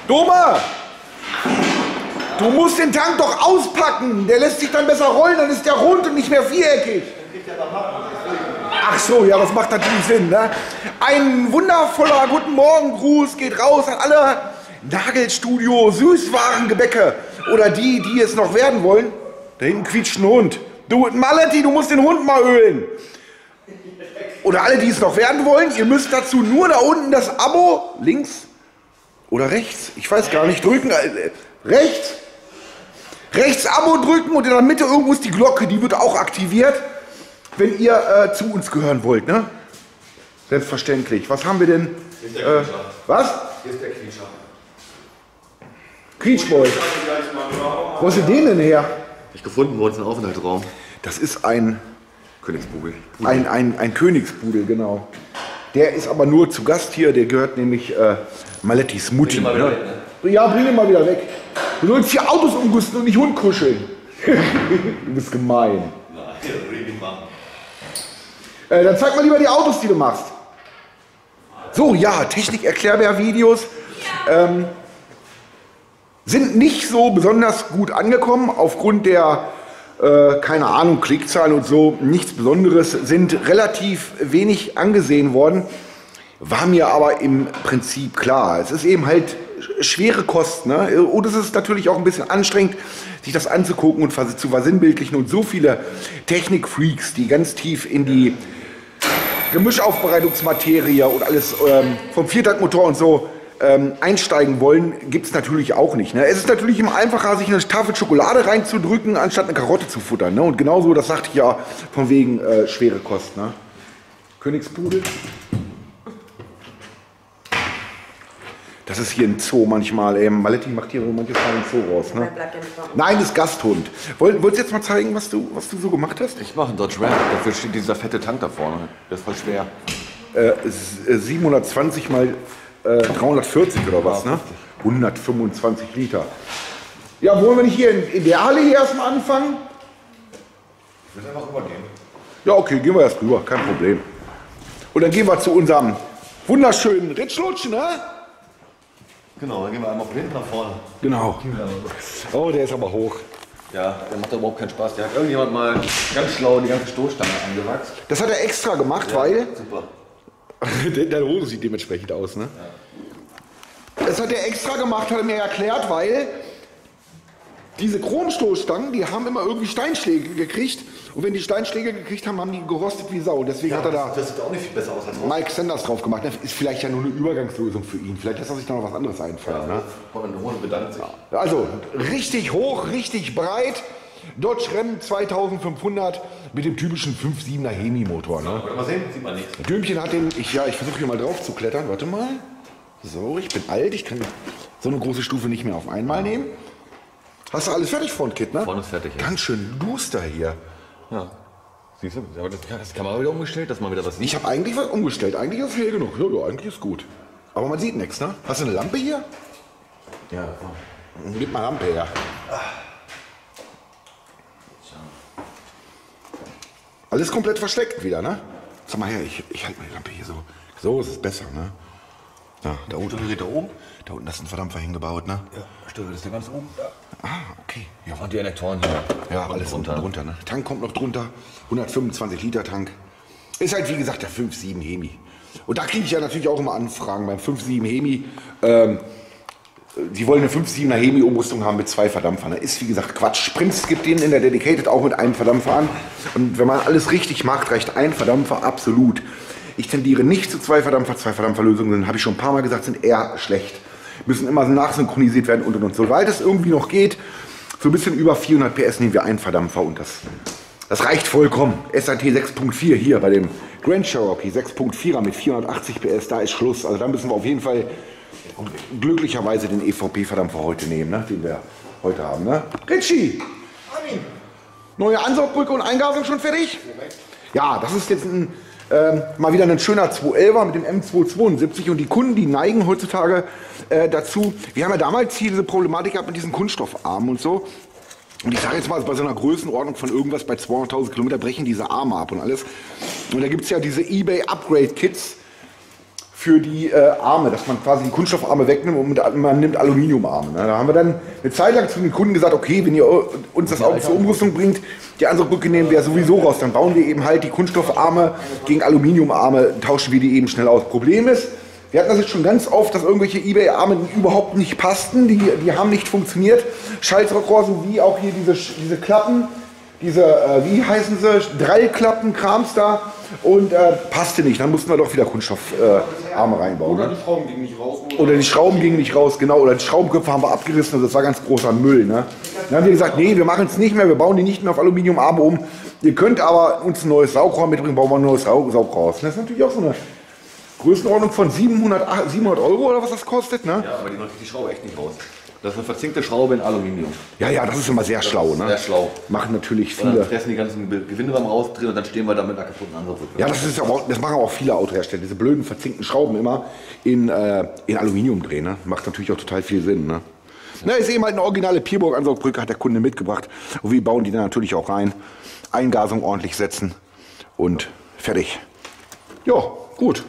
Doma! Du musst den Tank doch auspacken. Der lässt sich dann besser rollen, dann ist der rund und nicht mehr viereckig. Ach so, ja, das macht natürlich Sinn, ne? Ein wundervoller Guten Morgen-Gruß geht raus an alle Nagelstudio Süßwarengebäcke oder die es noch werden wollen. Da hinten quietscht ein Hund. Du, Maletti, du musst den Hund mal ölen. Oder alle, die es noch werden wollen, ihr müsst dazu nur da unten das Abo, links oder rechts, ich weiß gar nicht, drücken, rechts. Rechts Abo drücken und in der Mitte irgendwo ist die Glocke, die wird auch aktiviert, wenn ihr zu uns gehören wollt, ne? Selbstverständlich. Was haben wir denn? Hier ist der Quietscher. Was? Hier ist der Quietscher. Quietschboy. Wo ist den denn her? Hab ich gefunden bei uns im Aufenthaltsraum. Das ist ein Königsbugel. Ein Königspudel, genau. Der ist aber nur zu Gast hier, der gehört nämlich Malettis Mutti. Bring ihn mal wieder weg, ne? Ja, bring ihn mal wieder weg. Du sollst hier Autos umrüsten und nicht Hund kuscheln. Du bist gemein. Nein, das will ich nicht machen. Dann zeig mal lieber die Autos, die du machst. So, ja, Technik-Erklärbär-Videos sind nicht so besonders gut angekommen aufgrund der, keine Ahnung, Klickzahlen und so, nichts Besonderes, sind relativ wenig angesehen worden. War mir aber im Prinzip klar. Es ist eben halt schwere Kosten, ne? Und es ist natürlich auch ein bisschen anstrengend, sich das anzugucken und zu versinnbildlichen und so viele Technikfreaks, die ganz tief in die Gemischaufbereitungsmaterie und alles vom Viertaktmotor und so einsteigen wollen, gibt es natürlich auch nicht. Ne? Es ist natürlich immer einfacher, sich eine Tafel Schokolade reinzudrücken, anstatt eine Karotte zu futtern. Ne? Und genauso, das sagte ich ja, von wegen schwere Kosten. Ne? Königspudel. Das ist hier ein Zoo manchmal. Maletti macht hier manches Mal einen Zoo raus. Ne? Nein, das ist Gasthund. Wolltest du jetzt mal zeigen, was du so gemacht hast? Ich mache einen Dodge Ram. Dafür steht dieser fette Tank da vorne. Der ist voll schwer. 720 mal 340 oder was, ne? 125 Liter. Ja, wollen wir nicht hier in der Halle hier erstmal anfangen? Ich will einfach rübergehen. Ja, okay, gehen wir erst rüber, kein Problem. Und dann gehen wir zu unserem wunderschönen Ritschlutsch, ne? Genau, dann gehen wir einmal von hinten nach vorne. Genau. Oh, der ist aber hoch. Ja, der macht überhaupt keinen Spaß. Der hat irgendjemand mal ganz schlau die ganze Stoßstange angewachsen. Das hat er extra gemacht, weil... Super. Deine Hose sieht dementsprechend aus, ne? Ja. Das hat er extra gemacht, hat er mir erklärt, weil diese Chromstoßstangen, die haben immer irgendwie Steinschläge gekriegt. Und wenn die Steinschläge gekriegt haben, haben die gerostet wie Sau. Deswegen hat er da das sieht auch nicht viel besser aus als Mike Sanders drauf gemacht. Das ist vielleicht ja nur eine Übergangslösung für ihn. Vielleicht lässt er sich da noch was anderes einfallen. Ne? Eine Hose bedankt sich. Also, richtig hoch, richtig breit. Dodge Ram 2500 mit dem typischen 5.7er Hemi-Motor. Ne? Mal sehen, sieht man nichts. Dömchen hat den, ich versuche hier mal drauf zu klettern. Warte mal. So, ich bin alt, ich kann so eine große Stufe nicht mehr auf einmal nehmen. Hast du alles fertig, Frontkit, ne? Vorne ist fertig, ja. Ganz schön duster hier. Ja. Siehst du, aber das die Kamera wieder umgestellt, dass man wieder was sieht. Ich habe eigentlich was umgestellt. Eigentlich ist es hell genug. Ja, eigentlich ist gut. Aber man sieht nichts, ne? Hast du eine Lampe hier? Ja. Gib mal Lampe her. Alles komplett versteckt wieder, ne? Sag mal her, ich halte mal die Lampe hier so. So ist es besser, ne? Ja, da unten. Da oben? Da unten ist ein Verdampfer hingebaut, ne? Ja, stimmt, das ist der ganz oben. Ja. Ah, okay. Ja, Und die Elektronen hier. ja alles unten drunter, ne? Tank kommt noch drunter. 125 Liter Tank. Ist halt, wie gesagt, der 5.7 Hemi. Und da kriege ich ja natürlich auch immer Anfragen beim 5.7 Hemi. Die wollen eine 5.7er Hemi-Umrüstung haben mit 2 Verdampfern. Ist, wie gesagt, Quatsch. Sprints gibt den in der Dedicated auch mit einem Verdampfer an. Und wenn man alles richtig macht, reicht ein Verdampfer absolut. Ich tendiere nicht zu 2 Verdampfer. 2 Verdampferlösungen, habe ich schon ein paar Mal gesagt, sind eher schlecht. Müssen immer nachsynchronisiert werden und. Soweit es irgendwie noch geht, so ein bisschen über 400 PS nehmen wir einen Verdampfer und das reicht vollkommen. SAT 6.4 hier bei dem Grand Cherokee 6.4er mit 480 PS, da ist Schluss. Also da müssen wir auf jeden Fall glücklicherweise den EVP-Verdampfer heute nehmen, ne, den wir heute haben. Ne? Ritchie! Neue Ansaugbrücke und Eingasung schon fertig? Ja, das ist jetzt mal wieder ein schöner 211er mit dem M272 und die Kunden, die neigen heutzutage dazu. Wir haben ja damals hier diese Problematik gehabt mit diesen Kunststoffarmen und so. Und ich sage jetzt mal, bei so einer Größenordnung von irgendwas bei 200.000 Kilometer brechen diese Arme ab und alles. Und da gibt es ja diese eBay Upgrade Kits für die Arme, dass man quasi die Kunststoffarme wegnimmt und man nimmt Aluminiumarme. Ne? Da haben wir dann eine Zeit lang zu den Kunden gesagt, okay, wenn ihr uns das Auto zur Umrüstung bringt, die andere Brücke nehmen wir sowieso raus, dann bauen wir eben halt die Kunststoffarme gegen Aluminiumarme, tauschen wir die eben schnell aus. Problem ist, wir hatten das jetzt schon ganz oft, dass irgendwelche eBay-Arme überhaupt nicht passten, die haben nicht funktioniert. Schaltrohr sowie auch hier diese Klappen, wie heißen sie, Drallklappen, Krams da und passte nicht. Dann mussten wir doch wieder Kunststoffarme reinbauen. Oder die Schrauben gingen nicht raus. Oder die Schrauben gingen nicht raus, genau. Oder die Schraubenköpfe haben wir abgerissen, also das war ganz großer Müll. Ne? Dann haben wir gesagt, nee, wir machen es nicht mehr, wir bauen die nicht mehr auf Aluminiumarme um. Ihr könnt aber uns ein neues Saugrohr mitbringen, bauen wir ein neues Saugrohr aus. Das ist natürlich auch so eine Größenordnung von 700 Euro oder was das kostet. Ne? Ja, aber die macht die Schraube echt nicht raus. Das ist eine verzinkte Schraube in Aluminium. Ja, das ist immer sehr schlau. Ne? Sehr schlau. Machen natürlich Und dann viele. fressen die ganzen Gewinde beim Rausdrehen und dann stehen wir da mit einer kaputten Ansatzrücke. Ja, das machen auch viele Autohersteller. Diese blöden verzinkten Schrauben immer in Aluminium drehen. Ne? Macht natürlich auch total viel Sinn. Ne? Na, ist eben halt eine originale Pierburg-Ansaugbrücke, hat der Kunde mitgebracht. Und wir bauen die dann natürlich auch rein. Eingasung ordentlich setzen und fertig. Ja, gut.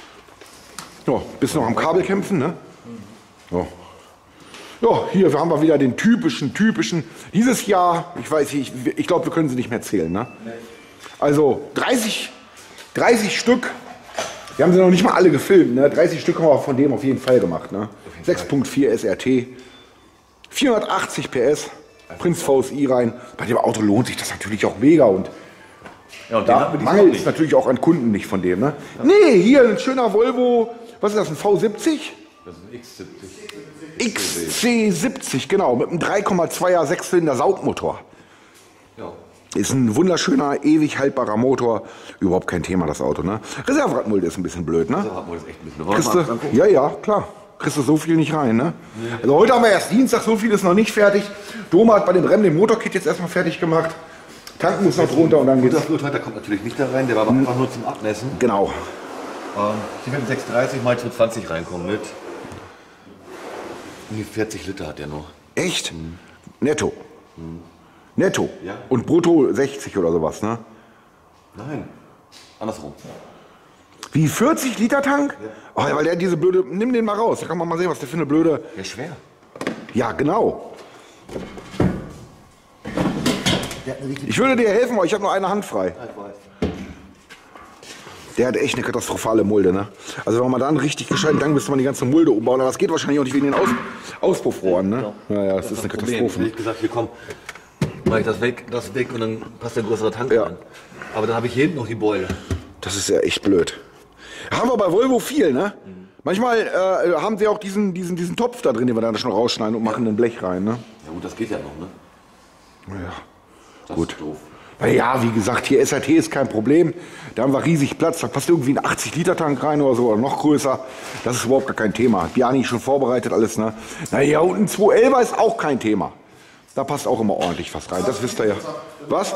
Ja, bisschen noch am Kabel kämpfen, ne? Ja. Ja, hier haben wir wieder den typischen. Dieses Jahr, ich glaube, wir können sie nicht mehr zählen, ne? Also 30 Stück. Wir haben sie noch nicht mal alle gefilmt, ne? 30 Stück haben wir von dem auf jeden Fall gemacht, ne? 6.4 SRT, 480 PS, Prinz VSI rein. Bei dem Auto lohnt sich das natürlich auch mega und Ja, und da mangelt es natürlich auch an Kunden nicht von dem, ne? Ja. Nee, hier ein schöner Volvo, was ist das, ein V70? Das ist ein X70. XC70, genau, mit einem 3,2er Sechszylinder Saugmotor. Ja. Ist ein wunderschöner, ewig haltbarer Motor. Überhaupt kein Thema, das Auto, ne? Reserveradmulde ist ein bisschen blöd, ne? Reserveradmulde ist echt ein bisschen. Ja, klar. Kriegst du so viel nicht rein, ne? Nee. Also heute haben wir erst Dienstag, so viel ist noch nicht fertig. Doma hat bei dem Rennen den Motorkit jetzt erstmal fertig gemacht. Tanken muss noch drunter und dann geht's. Der kommt natürlich nicht da rein, der war aber einfach nur zum Abmessen. Genau. Hier werden 630 mal 220 reinkommen mit. 40 Liter hat der noch. Echt? Netto. Netto? Ja. Und brutto 60 oder sowas, ne? Nein, andersrum. Wie, 40 Liter Tank? Ja. Oh, weil der diese blöde, nimm den mal raus, da kann man mal sehen, was der für eine blöde... Der ist schwer. Ja, genau. Ich würde dir helfen, aber ich habe nur eine Hand frei. Der hat echt eine katastrophale Mulde, ne? Also wenn man da einen richtig gescheiten Tank, müsste man die ganze Mulde umbauen, aber das geht wahrscheinlich auch nicht wegen den Auspuffrohren, ne? Ja, das ist eine Katastrophe. Ich habe gesagt, hier komm, mach ich das weg und dann passt der größere Tank rein. Aber dann habe ich hinten noch die Beule. Das ist ja echt blöd. Haben wir bei Volvo viel, ne? Manchmal haben sie auch diesen Topf da drin, den wir dann schon rausschneiden und machen ein Blech rein, ne? Ja gut, das geht ja noch, ne? Ja, das gut. Ist doof. Ja, wie gesagt, hier SRT ist kein Problem. Da haben wir riesig Platz. Da passt irgendwie ein 80-Liter-Tank rein oder so, oder noch größer. Das ist überhaupt gar kein Thema. Biani schon vorbereitet, alles, ne? Naja, und ein 211er ist auch kein Thema. Da passt auch immer ordentlich was rein. Das wisst ihr ja. Was?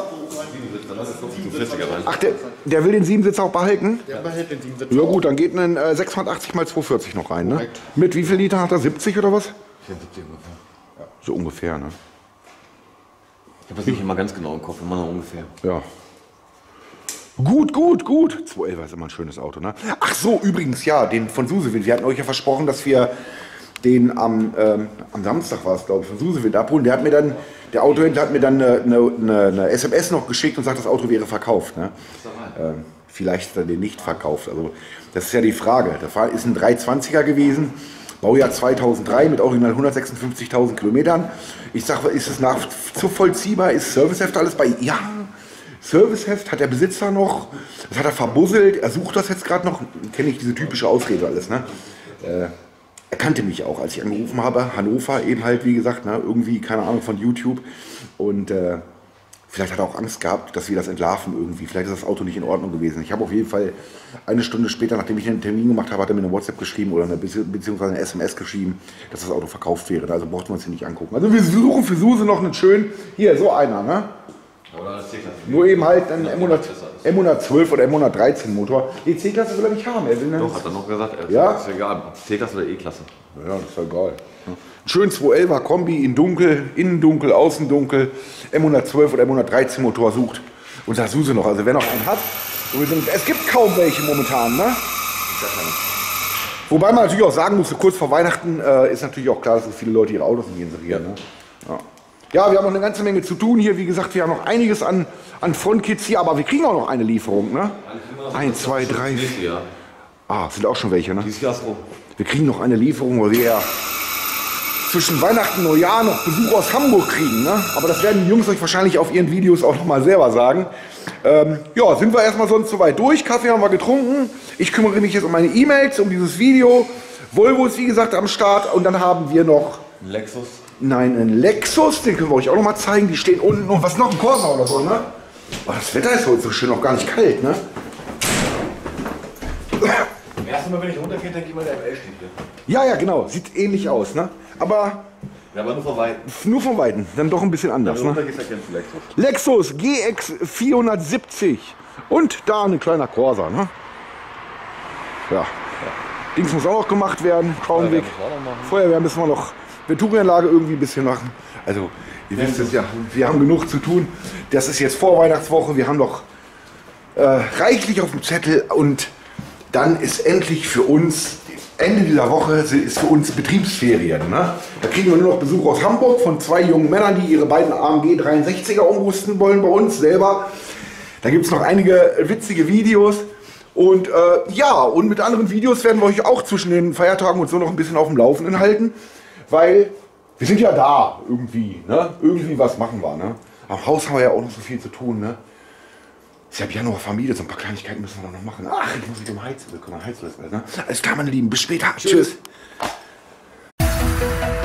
Ach, der will den 7-Sitzer auch behalten? Der behält den 7-Sitzer. Ja gut, dann geht ein 680 x 240 noch rein, ne? Mit wie viel Liter hat er? 70 oder was? 74 ungefähr. So ungefähr, ne? Ich habe das nicht immer ganz genau im Kopf, immer noch ungefähr. Ja. Gut. 211er ist immer ein schönes Auto, ne? Ach so, übrigens, ja, den von Susewind. Wir hatten euch ja versprochen, dass wir den am Samstag war es, glaube ich, von Susewind abholen. Der Autohändler hat mir dann eine SMS noch geschickt und sagt, das Auto wäre verkauft, ne? Vielleicht ist er den nicht verkauft. Also, das ist ja die Frage. Das ist ein 320er gewesen. Baujahr 2003 mit original 156.000 Kilometern. Ich sage, ist es nachvollziehbar? Ist Serviceheft alles bei? Ja, Serviceheft hat der Besitzer noch. Das hat er verbusselt. Er sucht das jetzt gerade noch. Kenne ich diese typische Ausrede alles, ne? Er kannte mich auch, als ich angerufen habe. Hannover eben halt, wie gesagt, ne? Irgendwie, keine Ahnung, von YouTube. Und vielleicht hat er auch Angst gehabt, dass wir das entlarven irgendwie. Vielleicht ist das Auto nicht in Ordnung gewesen. Ich habe auf jeden Fall eine Stunde später, nachdem ich den Termin gemacht habe, hat er mir eine WhatsApp geschrieben oder beziehungsweise eine SMS geschrieben, dass das Auto verkauft wäre. Also brauchten wir uns hier nicht angucken. Also wir suchen für Suse noch einen schönen, hier, so einer, ne? Oder das C-Klasse. Nur eben halt ein M112 oder M113 Motor. Die C-Klasse will er nicht haben. Er will Doch, hat er noch gesagt. Ja? Ist egal, C-Klasse oder E-Klasse. Ja, das ist ja egal. Schön 211er Kombi in dunkel, innen dunkel, außen dunkel, M112 oder M113 Motor sucht. Und da Suse noch, also wer noch einen hat. Es gibt kaum welche momentan, ne? Wobei man natürlich auch sagen muss, so kurz vor Weihnachten ist natürlich auch klar, dass so viele Leute ihre Autos nicht inserieren. Ne? Ja. Ja, wir haben noch eine ganze Menge zu tun hier. Wie gesagt, wir haben noch einiges an Frontkits hier, aber wir kriegen auch noch eine Lieferung. Ne? 1, 2, 3, 4. Ah, sind auch schon welche, ne? Dieses Jahr so. Wir kriegen noch eine Lieferung, weil wir ja zwischen Weihnachten und Neujahr noch Besuch aus Hamburg kriegen. Ne? Aber das werden die Jungs euch wahrscheinlich auf ihren Videos auch noch mal selber sagen. Ja, sind wir erstmal sonst soweit durch. Kaffee haben wir getrunken. Ich kümmere mich jetzt um meine E-Mails, um dieses Video. Volvo ist wie gesagt am Start. Und dann haben wir noch... Ein Lexus. Nein, ein Lexus. Den können wir euch auch noch mal zeigen. Die stehen unten. Und was noch? Ein Corsa oder so, ne? Oh, das Wetter ist heute so schön, auch gar nicht kalt, ne? Im ersten Mal, wenn ich runtergehe, denke ich mal, der ML steht hier. Ja, genau. Sieht ähnlich aus, ne? Aber... Ja, aber nur von Weitem. Nur von Weitem. Dann doch ein bisschen anders, ne? Lexus GX 470. Und da ein kleiner Corsa, ne? Ja. Dings muss auch noch gemacht werden. Crownweg. Feuerwehr müssen wir noch. Venturianlage irgendwie ein bisschen machen. Also, ihr wisst es ja, wir haben genug zu tun. Das ist jetzt Vorweihnachtswoche. Wir haben noch reichlich auf dem Zettel. Und dann ist endlich für uns, Ende dieser Woche ist für uns Betriebsferien. Ne? Da kriegen wir nur noch Besuch aus Hamburg von 2 jungen Männern, die ihre beiden AMG 63er umrüsten wollen bei uns selber. Da gibt es noch einige witzige Videos. Und ja, und mit anderen Videos werden wir euch auch zwischen den Feiertagen und so noch ein bisschen auf dem Laufenden halten. Weil wir sind ja da irgendwie. Ne? Irgendwie was machen wir. Ne? Am Haus haben wir ja auch noch so viel zu tun. Ne? Ist ja ab Januar Familie, so ein paar Kleinigkeiten müssen wir noch machen. Ach, ich muss mich um Heizöl kümmern. Ne? Alles klar, meine Lieben, bis später. Tschüss.